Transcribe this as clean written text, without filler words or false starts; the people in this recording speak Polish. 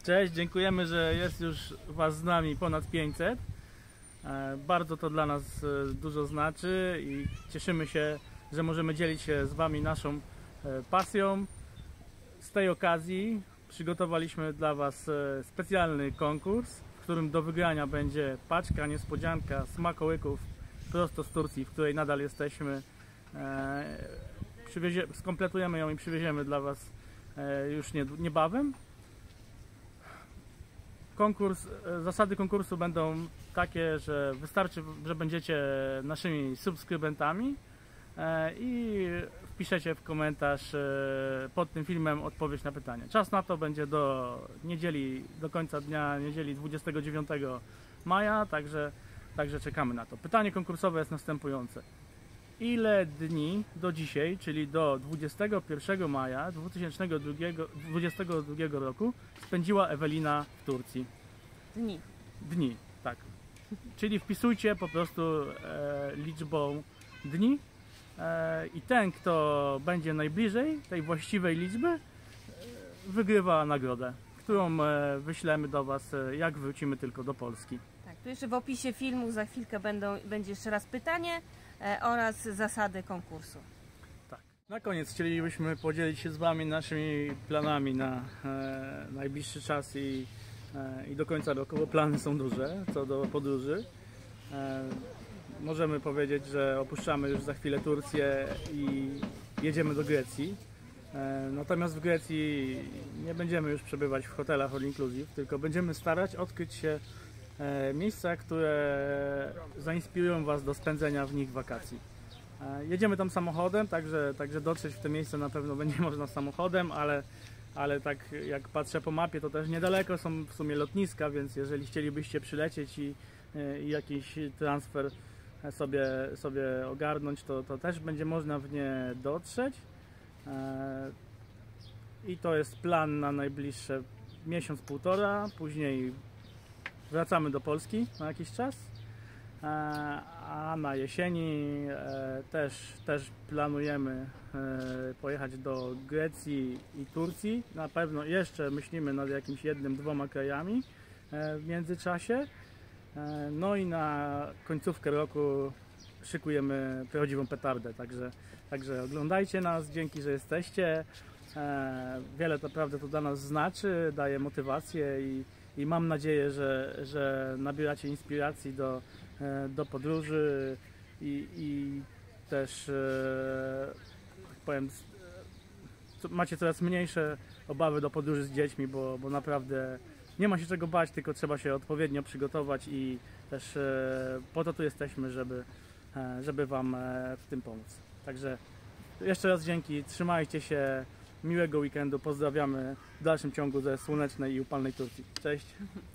Cześć, dziękujemy, że jest już Was z nami ponad 500. Bardzo to dla nas dużo znaczy i cieszymy się, że możemy dzielić się z Wami naszą pasją. Z tej okazji przygotowaliśmy dla Was specjalny konkurs, w którym do wygrania będzie paczka niespodzianka smakołyków prosto z Turcji, w której nadal jesteśmy. Skompletujemy ją i przywieziemy dla Was już niebawem. Zasady konkursu będą takie, że wystarczy, że będziecie naszymi subskrybentami i wpiszecie w komentarz pod tym filmem odpowiedź na pytanie. Czas na to będzie do niedzieli, do końca dnia niedzieli 29 maja, także czekamy na to. Pytanie konkursowe jest następujące. Ile dni do dzisiaj, czyli do 21 maja 2022 roku spędziła Ewelina w Turcji? Dni, tak. Czyli wpisujcie po prostu liczbą dni i ten, kto będzie najbliżej tej właściwej liczby, wygrywa nagrodę, którą wyślemy do Was, jak wrócimy tylko do Polski. Tak, tu jeszcze w opisie filmu za chwilkę będzie jeszcze raz pytanie oraz zasady konkursu. Tak. Na koniec chcielibyśmy podzielić się z Wami naszymi planami na najbliższy czas i do końca roku, bo plany są duże co do podróży. Możemy powiedzieć, że opuszczamy już za chwilę Turcję i jedziemy do Grecji. Natomiast w Grecji nie będziemy już przebywać w hotelach all inclusive, tylko będziemy starać odkryć się miejsca, które zainspirują Was do spędzenia w nich wakacji. Jedziemy tam samochodem, także dotrzeć w te miejsca na pewno będzie można samochodem, ale tak jak patrzę po mapie, to też niedaleko są w sumie lotniska, więc jeżeli chcielibyście przylecieć i jakiś transfer sobie ogarnąć, to też będzie można w nie dotrzeć. I to jest plan na najbliższe miesiąc, półtora, później wracamy do Polski na jakiś czas, a na jesieni też planujemy pojechać do Grecji i Turcji. Na pewno jeszcze myślimy nad jakimś jednym, dwoma krajami w międzyczasie. No i na końcówkę roku szykujemy prawdziwą petardę, także oglądajcie nas, dzięki, że jesteście. Wiele naprawdę to dla nas znaczy, daje motywację i mam nadzieję, że nabieracie inspiracji do podróży i też, tak powiem, macie coraz mniejsze obawy do podróży z dziećmi, bo naprawdę nie ma się czego bać, tylko trzeba się odpowiednio przygotować i też po to tu jesteśmy, żeby Wam w tym pomóc. Także jeszcze raz dzięki, trzymajcie się, miłego weekendu, pozdrawiamy w dalszym ciągu ze słonecznej i upalnej Turcji. Cześć!